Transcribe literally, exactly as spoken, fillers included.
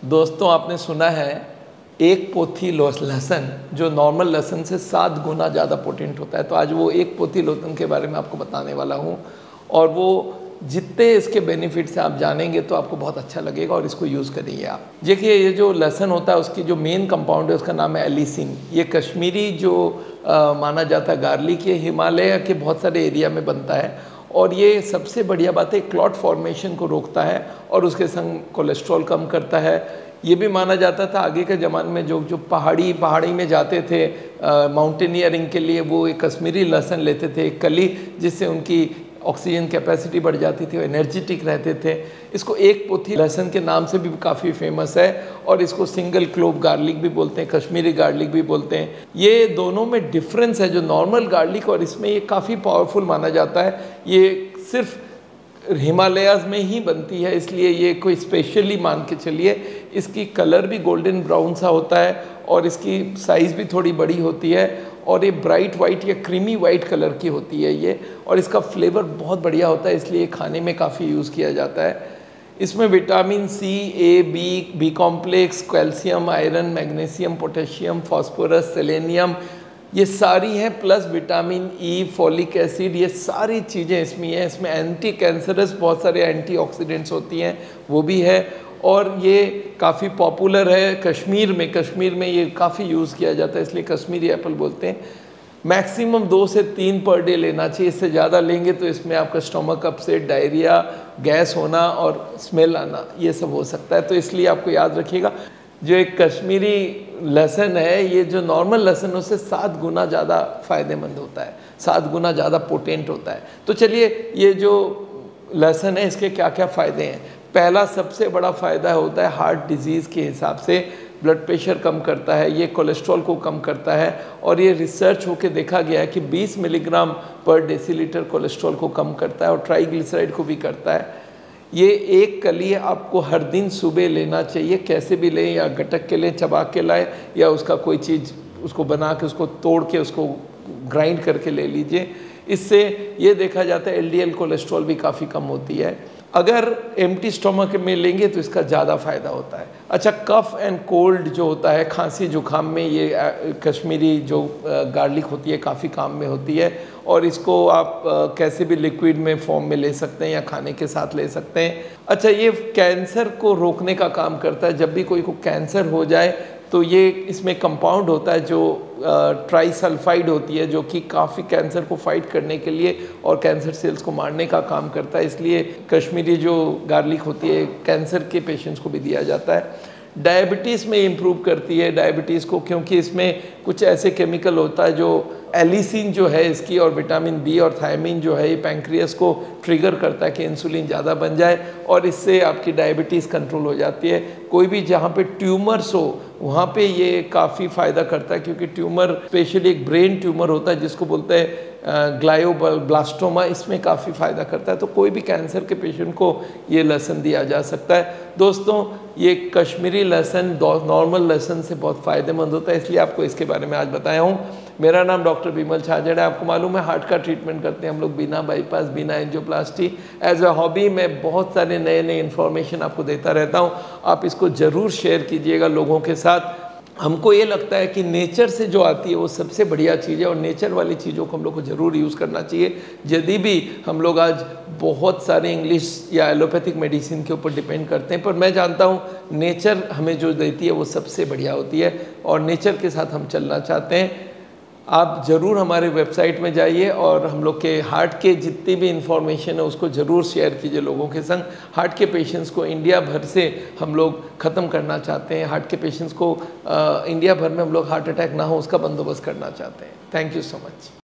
दोस्तों, आपने सुना है एक पोथी लहसुन जो नॉर्मल लहसुन से सात गुना ज़्यादा पोटेंट होता है। तो आज वो एक पोथी लहसुन के बारे में आपको बताने वाला हूँ, और वो जितने इसके बेनिफिट्स हैं आप जानेंगे तो आपको बहुत अच्छा लगेगा, और इसको यूज़ करिए आप। देखिए, ये जो लहसुन होता है उसकी जो मेन कंपाउंड है उसका नाम है एलिसिन। ये कश्मीरी जो आ, माना जाता है गार्लिक, ये हिमालय के बहुत सारे एरिया में बनता है, और ये सबसे बढ़िया बात है क्लॉट फॉर्मेशन को रोकता है और उसके संग कोलेस्ट्रॉल कम करता है। ये भी माना जाता था आगे के ज़माने में जो जो पहाड़ी पहाड़ी में जाते थे माउंटेनियरिंग के लिए, वो एक कश्मीरी लहसुन लेते थे, एक कली, जिससे उनकी ऑक्सीजन कैपेसिटी बढ़ जाती थी, वो एनर्जेटिक रहते थे। इसको एक पोथी लहसुन के नाम से भी काफ़ी फेमस है, और इसको सिंगल क्लोव गार्लिक भी बोलते हैं, कश्मीरी गार्लिक भी बोलते हैं। ये दोनों में डिफरेंस है, जो नॉर्मल गार्लिक और इसमें ये काफ़ी पावरफुल माना जाता है। ये सिर्फ हिमालयाज़ में ही बनती है, इसलिए ये कोई स्पेशली मान के चलिए। इसकी कलर भी गोल्डन ब्राउन सा होता है, और इसकी साइज़ भी थोड़ी बड़ी होती है, और ये ब्राइट वाइट या क्रीमी वाइट कलर की होती है ये, और इसका फ्लेवर बहुत बढ़िया होता है, इसलिए खाने में काफ़ी यूज़ किया जाता है। इसमें vitamin C, A, B, B complex, calcium, iron, magnesium, potassium, phosphorus, selenium, ये सारी हैं, plus vitamin E, folic acid, ये सारी चीज़ें इसमें हैं। इसमें एंटी कैंसरस बहुत सारे एंटीऑक्सीडेंट्स होती हैं, वो भी है, और ये काफ़ी पॉपुलर है कश्मीर में। कश्मीर में ये काफ़ी यूज़ किया जाता है, इसलिए कश्मीरी एप्पल बोलते हैं। मैक्सिमम दो से तीन पर डे लेना चाहिए, इससे ज़्यादा लेंगे तो इसमें आपका स्टोमक अपसेट, डायरिया, गैस होना और स्मेल आना, ये सब हो सकता है। तो इसलिए आपको याद रखिएगा, जो एक कश्मीरी लहसुन है, ये जो नॉर्मल लहसुन उससे सात गुना ज़्यादा फ़ायदेमंद होता है, सात गुना ज़्यादा पोटेंट होता है। तो चलिए, ये जो लहसुन है इसके क्या क्या फ़ायदे हैं। पहला सबसे बड़ा फ़ायदा होता है हार्ट डिजीज़ के हिसाब से, ब्लड प्रेशर कम करता है, ये कोलेस्ट्रॉल को कम करता है, और ये रिसर्च होके देखा गया है कि बीस मिलीग्राम पर डेसीलीटर कोलेस्ट्रॉल को कम करता है, और ट्राइग्लिसराइड को भी करता है। ये एक कली आपको हर दिन सुबह लेना चाहिए, कैसे भी लें, या गटक के लें, चबा के लाएं, या उसका कोई चीज़ उसको बना के उसको तोड़ के उसको ग्राइंड करके ले लीजिए। इससे ये देखा जाता है एलडीएल कोलेस्ट्रॉल भी काफ़ी कम होती है। अगर एम्प्टी स्टोमक में लेंगे तो इसका ज़्यादा फ़ायदा होता है। अच्छा, कफ़ एंड कोल्ड जो होता है, खांसी जुकाम में ये कश्मीरी जो गार्लिक होती है काफ़ी काम में होती है, और इसको आप कैसे भी लिक्विड में फॉर्म में ले सकते हैं या खाने के साथ ले सकते हैं। अच्छा, ये कैंसर को रोकने का काम करता है। जब भी कोई को कैंसर हो जाए तो ये इसमें कंपाउंड होता है जो ट्राइसल्फाइड होती है, जो कि काफ़ी कैंसर को फाइट करने के लिए और कैंसर सेल्स को मारने का काम करता है। इसलिए कश्मीरी जो गार्लिक होती है कैंसर के पेशेंट्स को भी दिया जाता है। डायबिटीज़ में इम्प्रूव करती है डायबिटीज़ को, क्योंकि इसमें कुछ ऐसे केमिकल होता है जो एलिसिन जो है इसकी, और विटामिन बी और थायमिन जो है, ये पैंक्रियास को ट्रिगर करता है कि इंसुलिन ज़्यादा बन जाए, और इससे आपकी डायबिटीज़ कंट्रोल हो जाती है। कोई भी जहाँ पे ट्यूमर्स हो वहाँ पे ये काफ़ी फ़ायदा करता है, क्योंकि ट्यूमर स्पेशली एक ब्रेन ट्यूमर होता है जिसको बोलते हैं ग्लायोब्लास्टोमा, इसमें काफ़ी फ़ायदा करता है। तो कोई भी कैंसर के पेशेंट को ये लहसुन दिया जा सकता है। दोस्तों, ये कश्मीरी लहसुन नॉर्मल लहसुन से बहुत फ़ायदेमंद होता है, इसलिए आपको इसके बारे में आज बताया हूँ। मेरा नाम डॉक्टर विमल छाजड़ है। आपको मालूम है हार्ट का ट्रीटमेंट करते हैं हम लोग बिना बाईपास, बिना एंजियोप्लास्टी। एज अ हॉबी मैं बहुत सारे नए नए इन्फॉर्मेशन आपको देता रहता हूँ। आप इसको ज़रूर शेयर कीजिएगा लोगों के साथ। हमको ये लगता है कि नेचर से जो आती है वो सबसे बढ़िया चीज़ है, और नेचर वाली चीज़ों को हम लोग को ज़रूर यूज़ करना चाहिए। यदि भी हम लोग आज बहुत सारे इंग्लिश या एलोपैथिक मेडिसिन के ऊपर डिपेंड करते हैं, पर मैं जानता हूँ नेचर हमें जो देती है वो सबसे बढ़िया होती है, और नेचर के साथ हम चलना चाहते हैं। आप ज़रूर हमारे वेबसाइट में जाइए, और हम लोग के हार्ट के जितनी भी इंफॉर्मेशन है उसको ज़रूर शेयर कीजिए लोगों के संग। हार्ट के पेशेंट्स को इंडिया भर से हम लोग ख़त्म करना चाहते हैं। हार्ट के पेशेंट्स को आ, इंडिया भर में हम लोग हार्ट अटैक ना हो उसका बंदोबस्त करना चाहते हैं। Thank you so much.